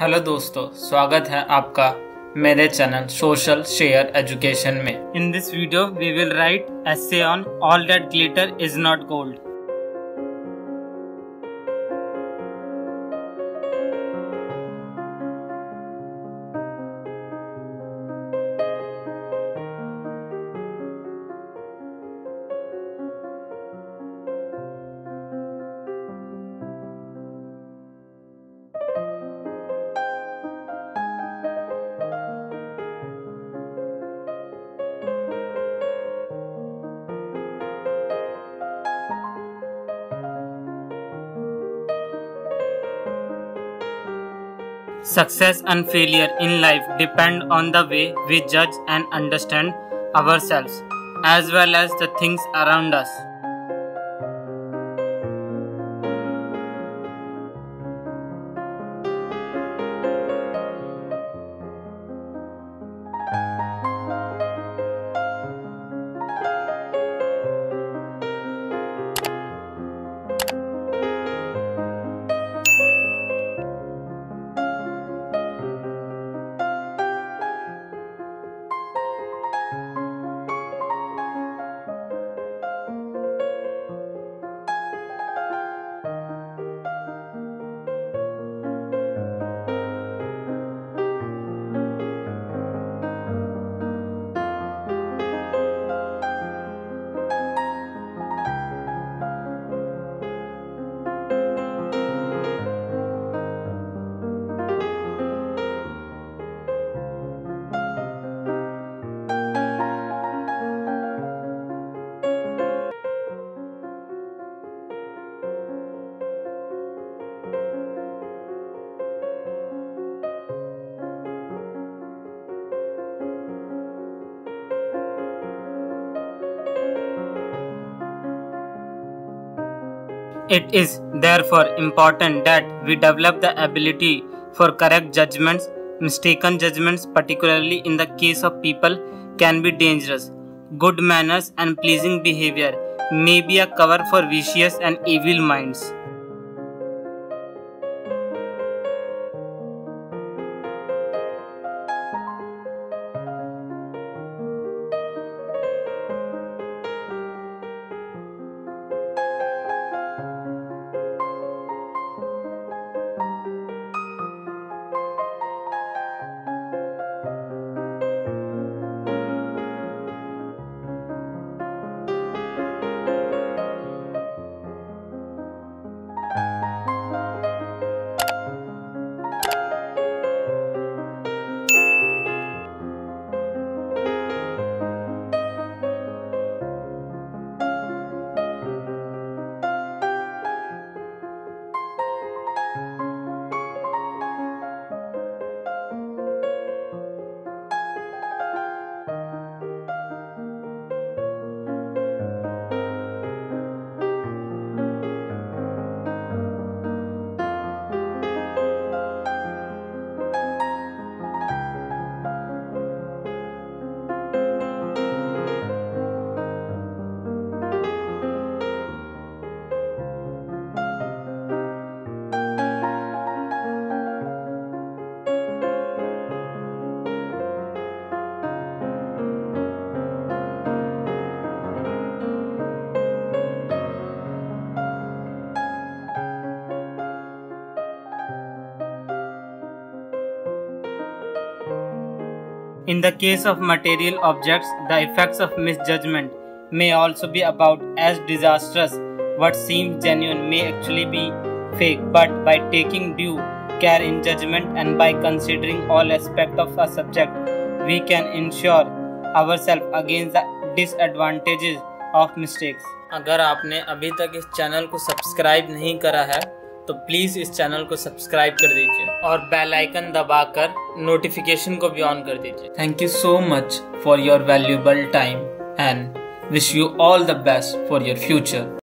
Hello दोस्तों, स्वागत है आपका मेरे चैनल सोशल शेयर एजुकेशन में। In this video we will write essay on all that glitter is not gold. Success and failure in life depend on the way we judge and understand ourselves as well as the things around us. It is therefore important that we develop the ability for correct judgments. Mistaken judgments, particularly in the case of people, can be dangerous. Good manners and pleasing behavior may be a cover for vicious and evil minds. In the case of material objects, the effects of misjudgment may also be about as disastrous. What seems genuine may actually be fake, but by taking due care in judgment and by considering all aspects of a subject, we can ensure ourselves against the disadvantages of mistakes. अगर आपने अभी तक इस channel को subscribe नहीं करा है तो प्लीज इस चैनल को सब्सक्राइब कर दीजिए और बेल आइकन दबाकर नोटिफिकेशन को भी ऑन कर दीजिए। Thank you so much for your valuable time and wish you all the best for your future.